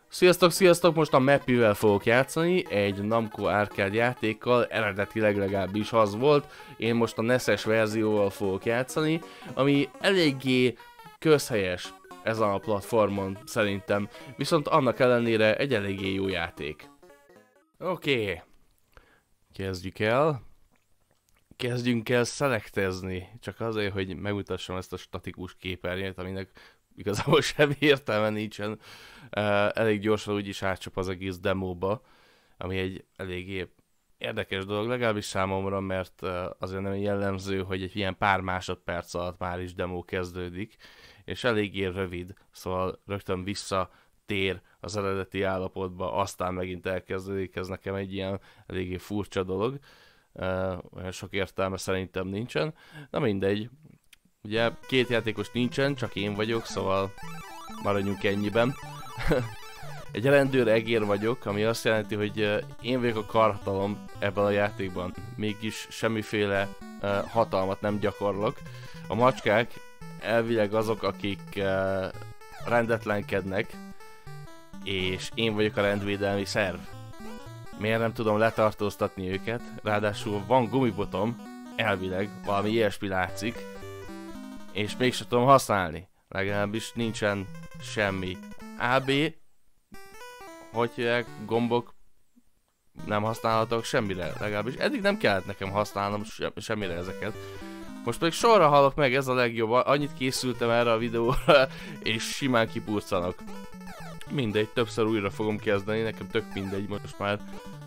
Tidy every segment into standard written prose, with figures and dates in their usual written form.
Sziasztok, sziasztok! Most a Mappyvel fogok játszani, egy Namco Arcade játékkal, eredetileg legalábbis az volt. Én most a NES-es verzióval fogok játszani, ami eléggé közhelyes ezen a platformon szerintem, viszont annak ellenére egy eléggé jó játék. Oké, kezdjük el. Kezdjünk el szelektezni, csak azért, hogy megmutassam ezt a statikus képernyőt, aminek igazából semmi értelme nincsen. Elég gyorsan úgyis átcsap az egész demóba, ami egy eléggé érdekes dolog, legalábbis számomra, mert azért nem jellemző, hogy egy ilyen pár másodperc alatt már is demo kezdődik, és eléggé rövid, szóval rögtön visszatér az eredeti állapotba, aztán megint elkezdődik, ez nekem egy ilyen eléggé furcsa dolog. Olyan sok értelme szerintem nincsen, na mindegy. Ugye két játékos nincsen, csak én vagyok, szóval maradjunk ennyiben. Egy rendőr egér vagyok, ami azt jelenti, hogy én vagyok a karhatalom ebben a játékban. Mégis semmiféle hatalmat nem gyakorlok. A macskák elvileg azok, akik rendetlenkednek, és én vagyok a rendvédelmi szerv. Miért nem tudom letartóztatni őket? Ráadásul van gumibotom, elvileg, valami ilyesmi látszik, és mégsem tudom használni. Legalábbis nincsen semmi. AB, hogy hívják, gombok nem használhatok semmire, legalábbis eddig nem kellett nekem használnom semmire ezeket. Most pedig sorra hallok meg, ez a legjobb, annyit készültem erre a videóra, és simán kipurcanak. Mindegy, többször újra fogom kezdeni, nekem tök mindegy most már.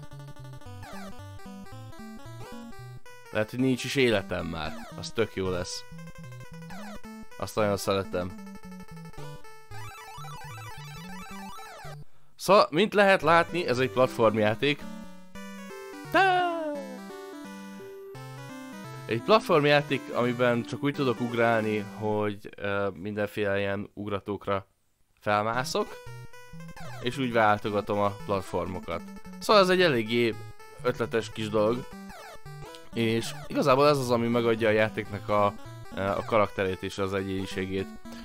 Lehet, hogy nincs is életem már, az tök jó lesz. Azt nagyon szeretem. Szóval, mint lehet látni, ez egy platformjáték. Egy platformjáték, amiben csak úgy tudok ugrálni, hogy mindenféle ilyen ugratókra felmászok, és úgy váltogatom a platformokat. Szóval ez egy eléggé ötletes kis dolog, és igazából ez az, ami megadja a játéknak a karakterét és az egyéniségét.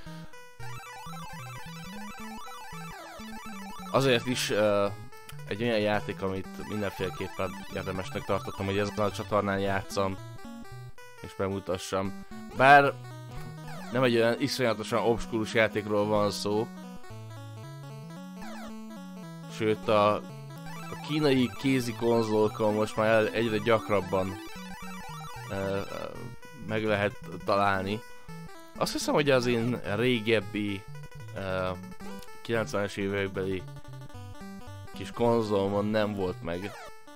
Azért is egy olyan játék, amit mindenféleképpen érdemesnek tartottam, hogy ezen a csatornán játszam és bemutassam. Bár nem egy olyan iszonyatosan obskurus játékról van szó, sőt a kínai kézi konzolokon most már egyre gyakrabban meg lehet találni. Azt hiszem, hogy az én régebbi 90-es évekbeli kis konzolomon nem volt meg.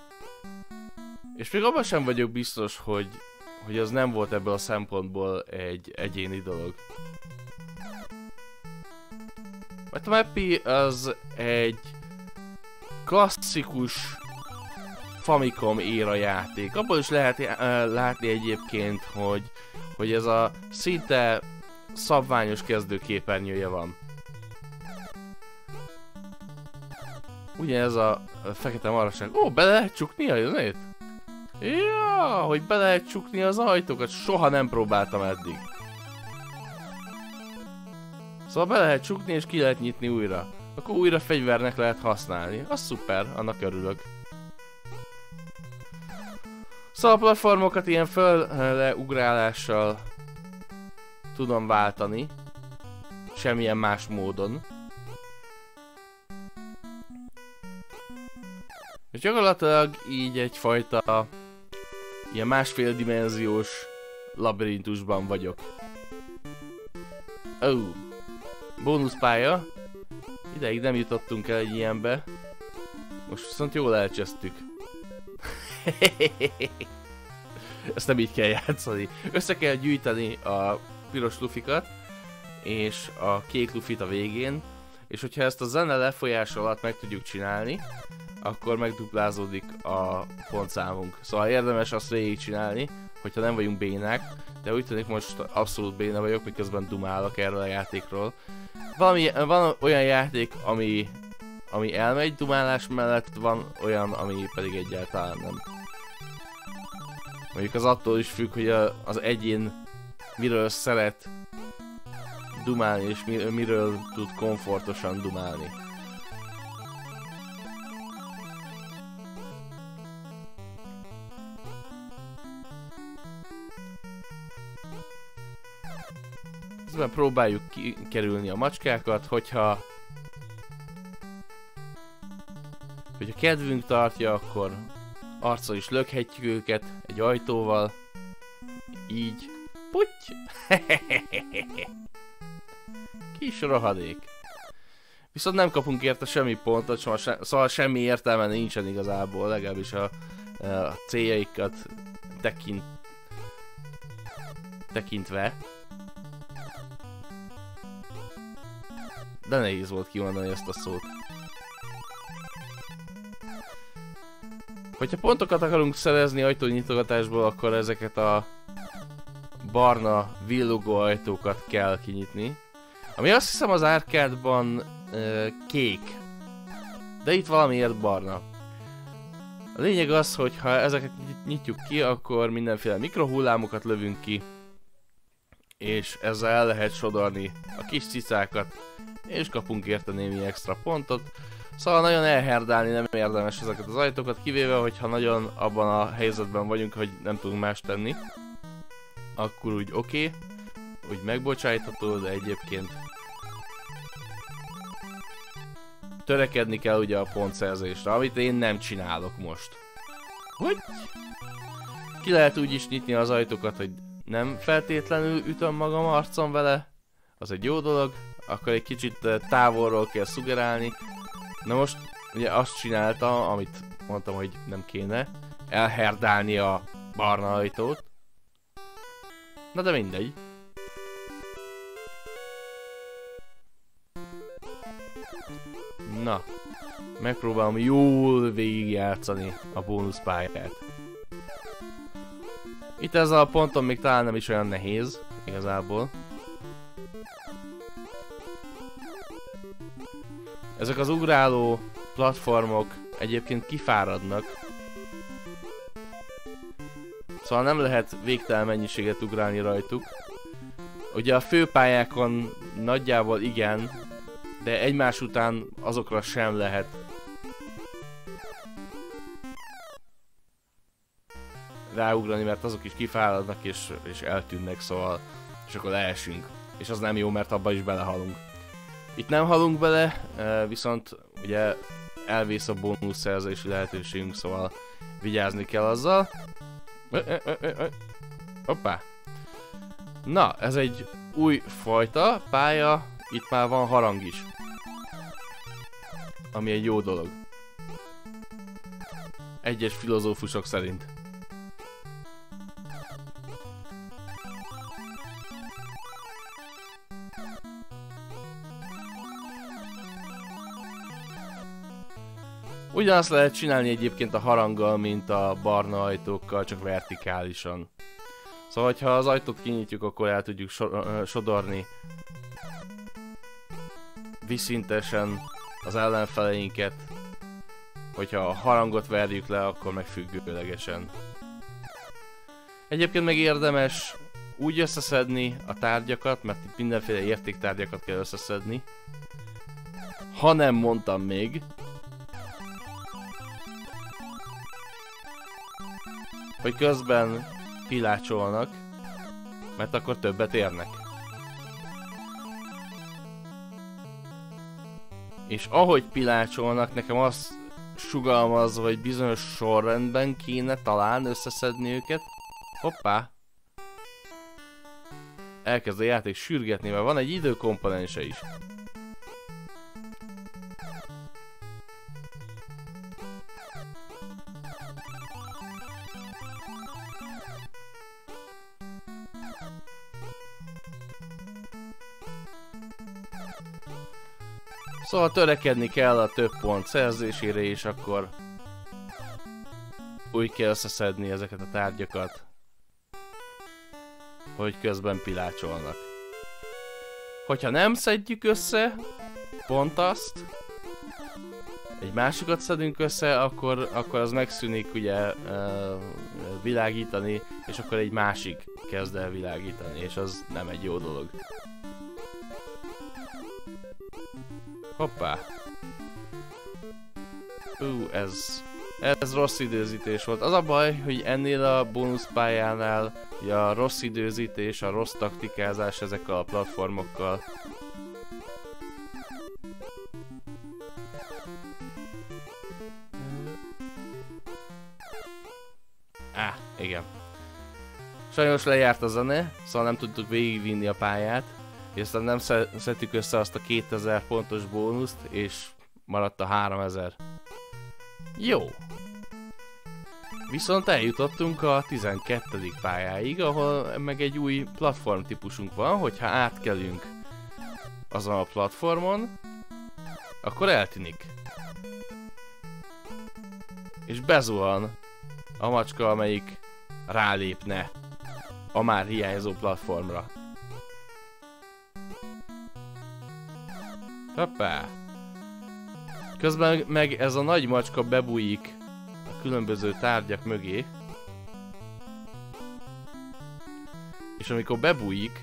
És még abban sem vagyok biztos, hogy az nem volt ebből a szempontból egy egyéni dolog. Mert a Mappy az egy klasszikus Famicom éra játék. Abból is lehet látni egyébként, hogy ez a szinte szabványos kezdőképernyője van. Ugyanez a fekete maraság. Ó, be lehet csukni a jönnét? Ja, hogy be lehet csukni az ajtókat, soha nem próbáltam eddig. Szóval be lehet csukni és ki lehet nyitni újra. Akkor újra fegyvernek lehet használni. Az szuper, annak örülök. Szóval a platformokat ilyen fölleugrálással tudom váltani. Semmilyen más módon. És gyakorlatilag így egyfajta ilyen másfél dimenziós labirintusban vagyok. Ó, bónuszpálya. Ideig nem jutottunk el egy ilyenbe. Most viszont jól elcsesztük. Ezt nem így kell játszani. Össze kell gyűjteni a piros lufikat és a kék lufit a végén, és hogyha ezt a zene lefolyás alatt meg tudjuk csinálni, akkor megduplázódik a pontszámunk. Szóval érdemes azt végigcsinálni, hogyha nem vagyunk bénák, de úgy tűnik most abszolút béna vagyok, miközben dumálok erről a játékról. Van olyan játék, ami elmegy dumálás mellett, van olyan, ami pedig egyáltalán nem. Mondjuk az attól is függ, hogy az egyén miről szeret dumálni, és miről tud komfortosan dumálni. Közben próbáljuk kikerülni a macskákat, hogyha kedvünk tartja, akkor arccal is lökhetjük őket egy ajtóval. Így. Putty! Kis rohadék. Viszont nem kapunk érte semmi pontot, szóval semmi értelme nincsen igazából, legalábbis a céljaikat tekintve. De nehéz volt kimondani ezt a szót. Hogyha pontokat akarunk szerezni ajtónyitogatásból, akkor ezeket a barna villogó ajtókat kell kinyitni. Ami azt hiszem az árkádban kék. De itt valamiért barna. A lényeg az, hogy ha ezeket nyitjuk ki, akkor mindenféle mikrohullámokat lövünk ki. És ezzel el lehet sodorni a kis cicákat. És kapunk érte némi extra pontot. Szóval nagyon elherdálni nem érdemes ezeket az ajtókat, kivéve, hogyha nagyon abban a helyzetben vagyunk, hogy nem tudunk más tenni. Akkor úgy oké, úgy megbocsájtható, de egyébként törekedni kell ugye a pontszerzésre, amit én nem csinálok most. Hogy? Ki lehet úgy is nyitni az ajtókat, hogy nem feltétlenül ütöm magam arcon vele, az egy jó dolog, akkor egy kicsit távolról kell szugerálni. Na most ugye azt csináltam, amit mondtam, hogy nem kéne, elherdálni a barna ajtót. Na de mindegy. Na, megpróbálom jól végigjátszani a bónuszpályát. Itt ezzel a ponton még talán nem is olyan nehéz, igazából. Ezek az ugráló platformok egyébként kifáradnak. Szóval nem lehet végtelen mennyiséget ugrálni rajtuk. Ugye a főpályákon nagyjából igen, de egymás után azokra sem lehet. Ráugrani, mert azok is kifáradnak és eltűnnek, szóval, és akkor leesünk. És az nem jó, mert abba is belehalunk. Itt nem halunk bele, viszont ugye elvész a bónuszszerzési lehetőségünk, szóval vigyázni kell azzal. Hoppá! Na, ez egy új fajta pálya, itt már van harang is. Ami egy jó dolog. Egyes filozófusok szerint. Ugyanazt lehet csinálni egyébként a haranggal, mint a barna ajtókkal, csak vertikálisan. Szóval, ha az ajtót kinyitjuk, akkor el tudjuk sodorni viszintesen az ellenfeleinket. Hogyha a harangot verjük le, akkor meg függőlegesen. Egyébként meg érdemes úgy összeszedni a tárgyakat, mert itt mindenféle értéktárgyakat kell összeszedni. Ha nem mondtam még, hogy közben pilácsolnak, mert akkor többet érnek. És ahogy pilácsolnak, nekem azt sugalmazza, hogy bizonyos sorrendben kéne talán összeszedni őket. Hoppá! Elkezd a játék sürgetni, mert van egy időkomponense is. Szóval törekedni kell a több pont szerzésére, és akkor úgy kell összeszedni ezeket a tárgyakat, hogy közben pilácsolnak. Hogyha nem szedjük össze pont azt, egy másikat szedünk össze, akkor az megszűnik ugye világítani, és akkor egy másik kezd el világítani, és az nem egy jó dolog. Hoppá! Ez Ez rossz időzítés volt. Az a baj, hogy ennél a bónuszpályánál a rossz időzítés, a rossz taktikázás ezekkel a platformokkal. Igen. Sajnos lejárt a zene, szóval nem tudtuk végigvinni a pályát, és aztán nem szedtük össze azt a 2000 pontos bónuszt, és maradt a 3000. Jó. Viszont eljutottunk a 12. pályáig, ahol meg egy új platform típusunk van, hogyha átkelünk azon a platformon, akkor eltűnik. És bezuhan a macska, amelyik rálépne a már hiányzó platformra. Hoppá! Közben meg ez a nagy macska bebújik a különböző tárgyak mögé. És amikor bebújik,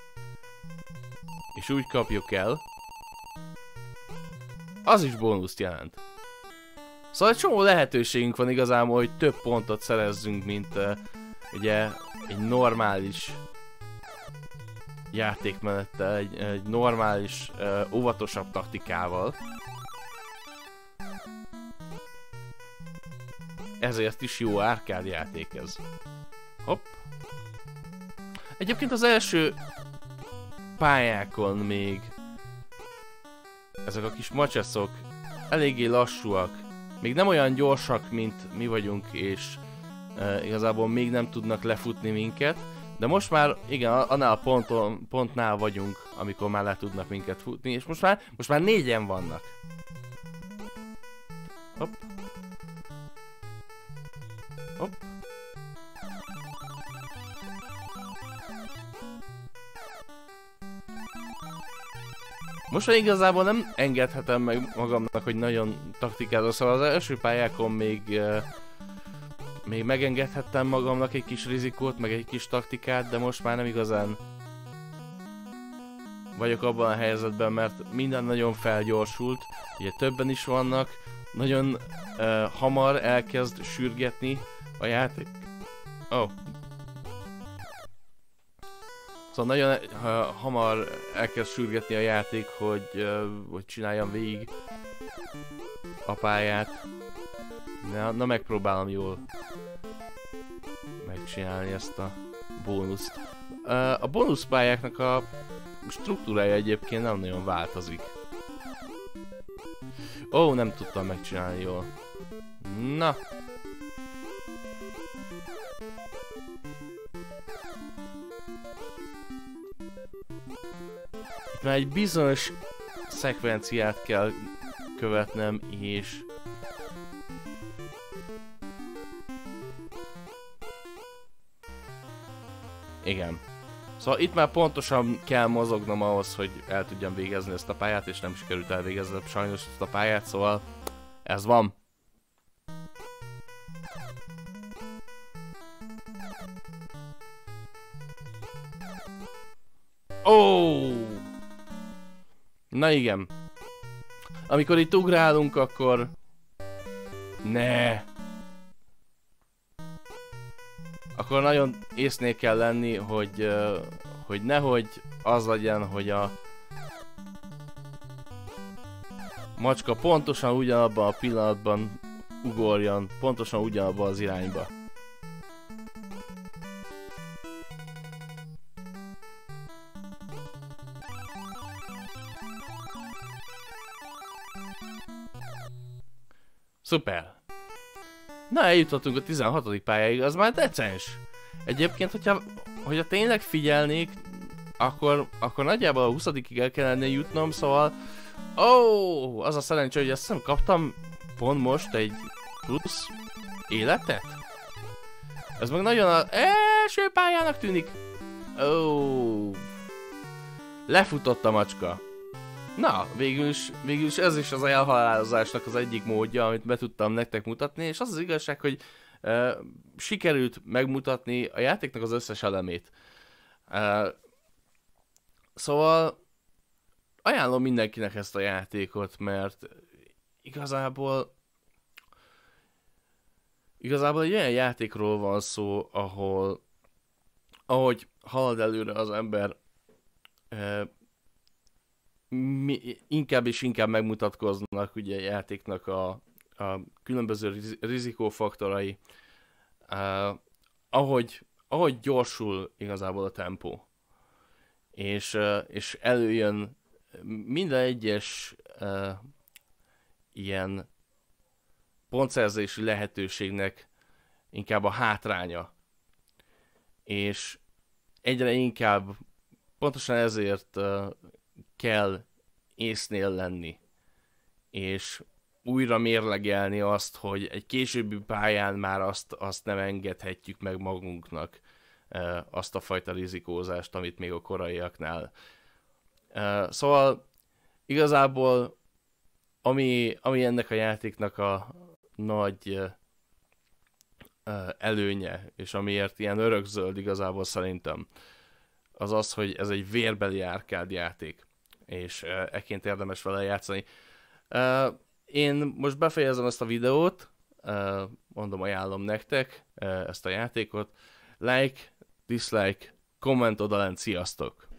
és úgy kapjuk el, az is bónuszt jelent. Szóval egy csomó lehetőségünk van igazából, hogy több pontot szerezzünk, mint ugye egy normális játékmenettel, egy normális, óvatosabb taktikával. Ezért is jó árkád játék ez. Hopp. Egyébként az első pályákon még ezek a kis macseszok eléggé lassúak. Még nem olyan gyorsak, mint mi vagyunk, és igazából még nem tudnak lefutni minket. De most már, igen, annál a pontnál vagyunk, amikor már le tudnak minket futni, és most már 4-en vannak. Hopp. Hopp. Most már igazából nem engedhetem meg magamnak, hogy nagyon taktikázom, szóval az első pályákon még megengedhettem magamnak egy kis rizikót, meg egy kis taktikát, de most már nem igazán vagyok abban a helyzetben, mert minden nagyon felgyorsult, ugye többen is vannak, nagyon hamar elkezd sürgetni a játék. Oh. Szóval nagyon hamar elkezd sürgetni a játék, hogy csináljam végig a pályát. Na megpróbálom jól megcsinálni ezt a bónuszt. A bónuszpályáknak a struktúrája egyébként nem nagyon változik. Ó, nem tudtam megcsinálni jól. Na. Már egy bizonyos szekvenciát kell követnem, és igen. Szóval itt már pontosan kell mozognom ahhoz, hogy el tudjam végezni ezt a pályát, és nem sikerült elvégeznem sajnos ezt a pályát, szóval ez van. Oh! Na igen. Amikor itt ugrálunk, akkor... Ne! Akkor nagyon észnél kell lenni, hogy nehogy az legyen, hogy a macska pontosan ugyanabban a pillanatban ugorjon, pontosan ugyanabban az irányba. Szuper! Na, eljutottunk a 16. pályáig, az már decens. Egyébként, hogyha tényleg figyelnék, akkor nagyjából a 20-ig el kellene jutnom, szóval... Ó, az a szerencsé, hogy ezt nem kaptam pont most egy plusz életet? Ez meg nagyon az első pályának tűnik. Ó, lefutott a macska. Na, végül is ez is az elhalálozásnak az egyik módja, amit be tudtam nektek mutatni, és az az igazság, hogy sikerült megmutatni a játéknak az összes elemét. Szóval ajánlom mindenkinek ezt a játékot, mert igazából Igazából egy olyan játékról van szó, ahogy halad előre az ember, inkább és inkább megmutatkoznak ugye a játéknak a különböző rizikófaktorai, ahogy gyorsul igazából a tempó, és előjön minden egyes ilyen pontszerzési lehetőségnek inkább a hátránya, és egyre inkább pontosan ezért kell észnél lenni, és újra mérlegelni azt, hogy egy későbbi pályán már azt nem engedhetjük meg magunknak, azt a fajta rizikózást, amit még a koraiaknál. Szóval igazából ami ennek a játéknak a nagy előnye, és amiért ilyen örökzöld igazából szerintem, az az, hogy ez egy vérbeli árkád játék, és ekként érdemes vele játszani. Én most befejezem ezt a videót, mondom, ajánlom nektek ezt a játékot. Like, dislike, komment odalent, sziasztok!